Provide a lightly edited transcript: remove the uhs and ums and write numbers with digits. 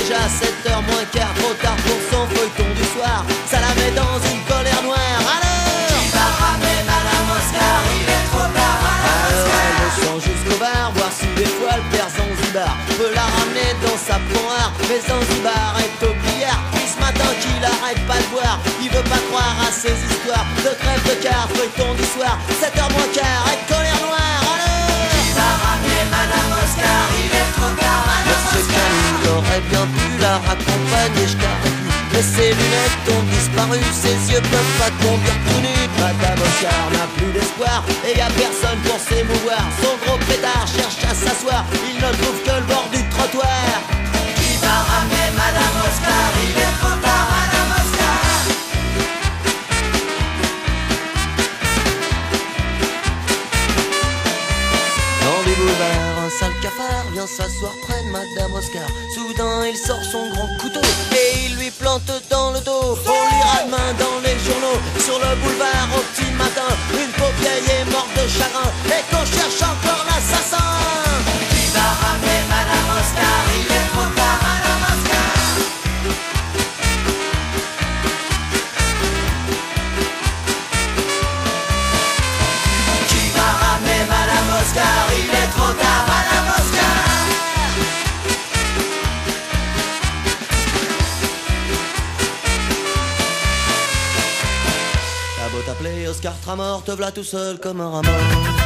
déjà 7h moins quart, trop tard pour son feuilleton du soir. Ça la met dans une colère noire. Alors qui va ramener Madame Oscar? Il est trop tard, Madame Oscar. Elle descend jusqu'au bar, voir si des fois le père Zanzibar peut la ramener dans sa poire. Mais Zanzibar est au billard, puis ce matin qu'il arrête pas de boire. Il veut pas croire à ces histoires de crève de quart, feuilleton du soir. 7h moins quart, avec colère noire. Alors qui va ramener Madame Oscar? Il est trop tard, Madame Monsieur Oscar. Camille aurait bien pu la raccompagner jusqu'à Récu. Mais ses lunettes ont disparu, ses yeux peuvent pas conduire tout nu. Madame Oscar n'a plus d'espoir et y a personne pour s'émouvoir. Son gros pétard cherche à s'asseoir, il ne trouve que le bord du trottoir. Qui va ramener Madame Oscar? Il est trop tard, Madame Oscar. Dans les boulevards, un sale cafard vient s'asseoir près de Madame Oscar. Soudain, il sort son grand couteau et il lui plante dans le dos. On lira demain dans les journaux, sur le boulevard au petit matin, une pauvre vieille est morte de chagrin et qu'on cherche encore l'assassin. Qui va ramener Madame Oscar? Il est trop tard, Madame Oscar. Qui va ramener Madame Oscar? Il est trop tard, Madame Oscar. T'as beau t'appeler Oscar Tramor, te v'là tout seul comme un rat mort.